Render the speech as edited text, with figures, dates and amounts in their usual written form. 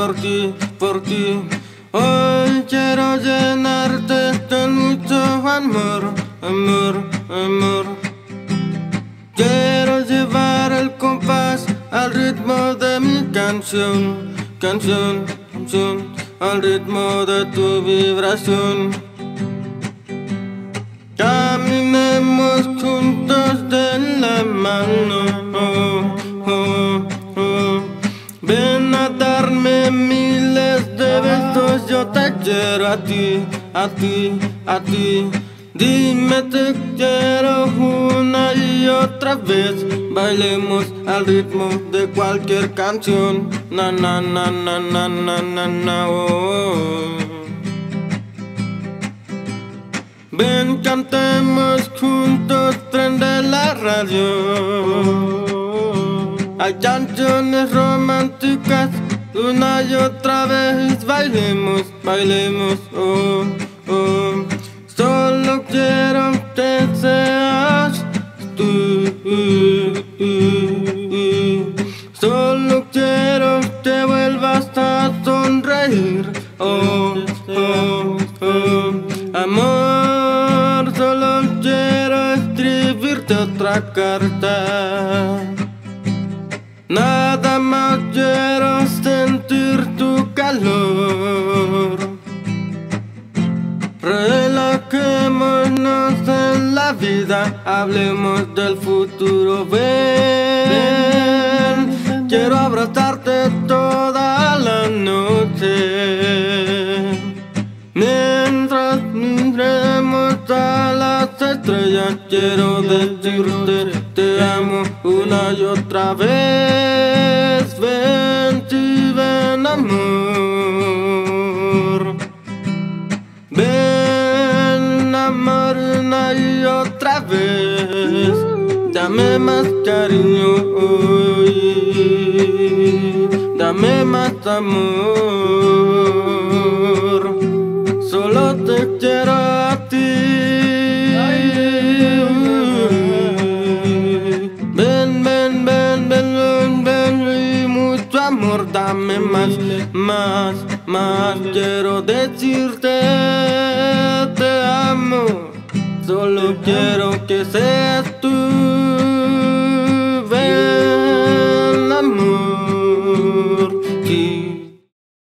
por ti. Hoy quiero llenarte de mucho amor, amor, amor. Quiero llevar el compás al ritmo de mi canción, canción, canción, al ritmo de tu vibración. Caminemos juntos de la mano, oh, oh, oh. Ven a darme miles de besos, yo te quiero a ti, a ti, a ti. Dime te quiero una y otra vez. Bailemos al ritmo de cualquier canción. Na na na na na na na na, oh. Ven cantemos juntos, prende la radio. Hay canciones románticas, una y otra vez. Bailemos, bailemos, oh, oh. Solo quiero que seas tú. Solo quiero que vuelvas a sonreír, oh, oh, oh. Amor, solo quiero escribirte otra carta. Nada más quiero sentir tu calor. Relajémonos en la vida, hablemos del futuro. Ven, quiero abrazarte toda la noche. Mientras miremos a las estrellas, quiero decirte te amo una y otra vez. Ven, sí, ven, amor. Ven, amor, una y otra vez. Dame más cariño hoy, dame más amor. Solo te quiero a ti. Ven, ven, ven, ven, ven, ven, y mucho amor. Dame más, más, más. Quiero decirte te amo. Solo quiero que seas tú.